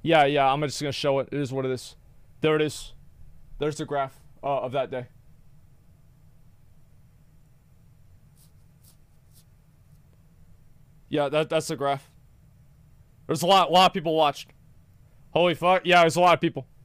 Yeah, I'm just gonna show it. It is what it is. There it is. There's the graph of that day. Yeah, that's the graph. There's a lot of people watched. Holy fuck. Yeah, there's a lot of people.